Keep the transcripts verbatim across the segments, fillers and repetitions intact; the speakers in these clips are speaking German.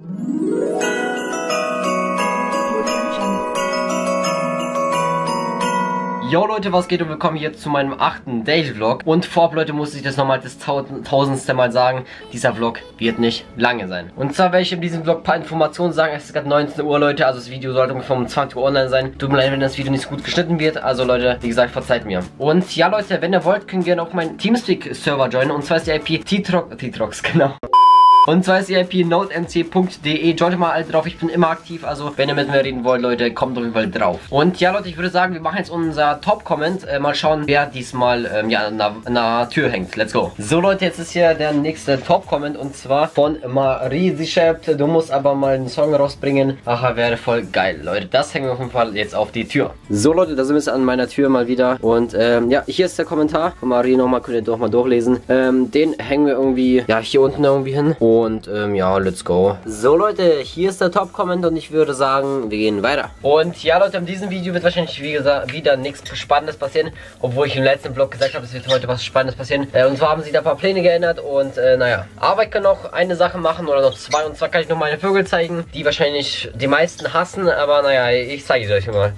Yo Leute, was geht und willkommen hier zu meinem achten Daily Vlog. Und vorab Leute, muss ich das nochmal das tausendste Mal sagen, dieser Vlog wird nicht lange sein. Und zwar werde ich in diesem Vlog ein paar Informationen sagen. Es ist gerade neunzehn Uhr Leute, also das Video sollte ungefähr um zwanzig Uhr online sein. Tut mir leid, wenn das Video nicht so gut geschnitten wird. Also Leute, wie gesagt, verzeiht mir. Und ja Leute, wenn ihr wollt, könnt ihr gerne auf meinen Teamspeak Server joinen. Und zwar ist die I P T-Trox, genau. Und zwar ist die I P node m c punkt d e. Joint mal alle drauf, ich bin immer aktiv, also wenn ihr mit mir reden wollt, Leute, kommt auf jeden Fall drauf. Und ja, Leute, ich würde sagen, wir machen jetzt unser Top-Comment. Äh, mal schauen, wer diesmal ähm, ja, an der, an der Tür hängt. Let's go. So, Leute, jetzt ist hier der nächste Top-Comment und zwar von Marie. Sie schreibt, du musst aber mal einen Song rausbringen. Ach, wäre voll geil, Leute. Das hängen wir auf jeden Fall jetzt auf die Tür. So, Leute, da sind wir jetzt an meiner Tür mal wieder. Und ähm, ja, hier ist der Kommentar von Marie. Nochmal, könnt ihr doch mal durchlesen. Ähm, den hängen wir irgendwie, ja, hier unten irgendwie hin. Und ähm, ja, let's go. So Leute, hier ist der Top-Comment und ich würde sagen, wir gehen weiter. Und ja Leute, in diesem Video wird wahrscheinlich wie gesagt wieder nichts Spannendes passieren, obwohl ich im letzten Vlog gesagt habe, es wird heute was Spannendes passieren. Äh, und zwar haben sie da ein paar Pläne geändert und äh, naja. Aber ich kann noch eine Sache machen oder noch zwei, und zwar kann ich noch meine Vögel zeigen, die wahrscheinlich die meisten hassen, aber naja, ich zeige sie euch mal.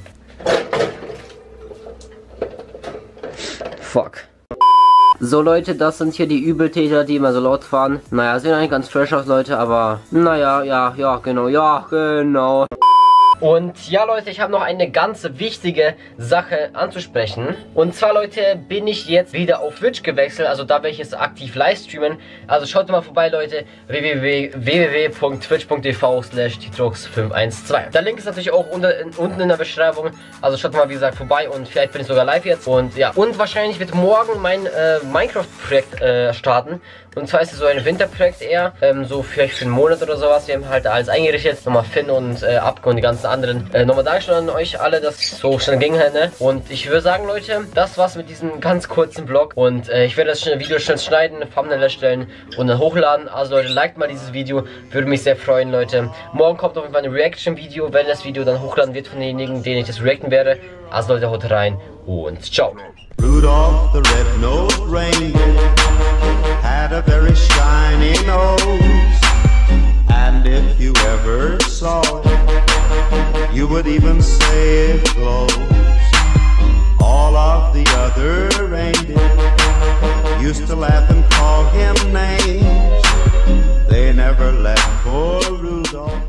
Fuck. So Leute, das sind hier die Übeltäter, die immer so laut fahren. Naja, sehen eigentlich ganz fresh aus, Leute, aber naja, ja, ja, genau, ja, genau. Und ja Leute, ich habe noch eine ganz wichtige Sache anzusprechen. Und zwar Leute, bin ich jetzt wieder auf Twitch gewechselt. Also da werde ich jetzt aktiv live streamen. Also schaut mal vorbei Leute, w w w punkt twitch punkt t v slash t trox fünf eins zwei. Der Link ist natürlich auch unter, in, unten in der Beschreibung. Also schaut mal wie gesagt vorbei und vielleicht bin ich sogar live jetzt. Und ja, und wahrscheinlich wird morgen mein äh, Minecraft-Projekt äh, starten. Und zwar ist es so ein Winterprojekt eher, ähm, so vielleicht für einen Monat oder sowas. Wir haben halt alles eingerichtet. Nochmal Finn und äh, Abko und die ganzen anderen. Äh, nochmal Dankeschön an euch alle, dass es so schnell ging halt, ne? Und ich würde sagen, Leute, das war's mit diesem ganz kurzen Vlog. Und äh, ich werde das Video schnell schneiden, Thumbnail erstellen und dann hochladen. Also Leute, liked mal dieses Video. Würde mich sehr freuen, Leute. Morgen kommt auf jeden Fall ein Reaction-Video, wenn das Video dann hochladen wird von denjenigen, denen ich das reacten werde. Also Leute, haut rein und ciao. Rudolph the red-nosed reindeer had a very shiny nose, and if you ever saw it, you would even say it glows. All of the other reindeer used to laugh and call him names. They never let poor Rudolph